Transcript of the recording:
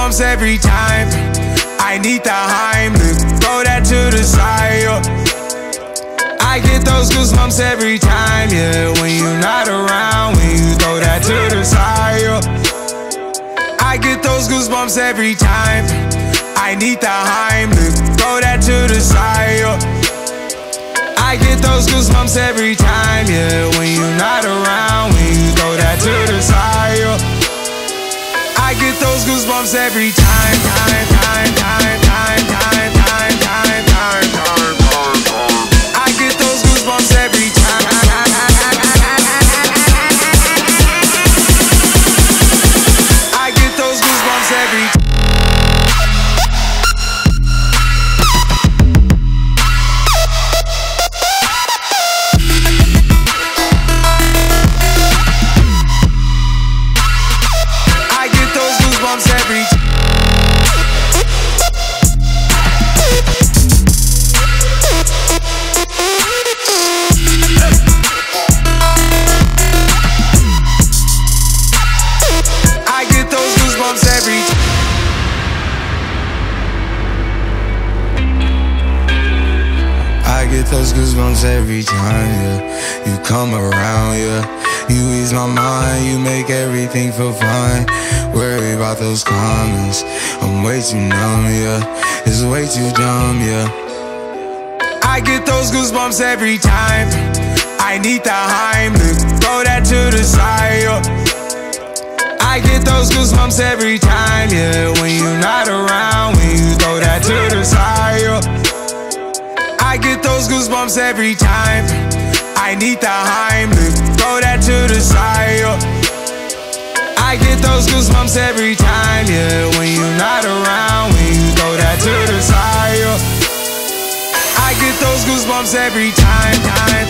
goosebumps every time. I need the Heimlich, throw that to the side, yeah. I get those goosebumps every time, yeah. When you're not around, when you throw that to the side, yeah. I get those goosebumps every time. I need the Heimlich, throw that to the side, yeah. I get those goosebumps every time, yeah. When you're not around, when you throw that to the side, yeah. I get those goosebumps every time, time, time, time, time, time, time, time, time, time. I get those goosebumps every time. I get those goosebumps every time. Those goosebumps every time, yeah. You come around, yeah. You ease my mind, you make everything feel fine. Worry about those comments, I'm way too numb, yeah. It's way too dumb, yeah. I get those goosebumps every time. I need the Heimlich, throw that to the side, yeah. I get those goosebumps every time, yeah. When you're not around, when you throw that to the side, yeah. I get those goosebumps every time. I need the Heimlich, throw that to the side, yeah. I get those goosebumps every time, yeah. When you're not around, when you throw that to the side, yeah. I get those goosebumps every time, time.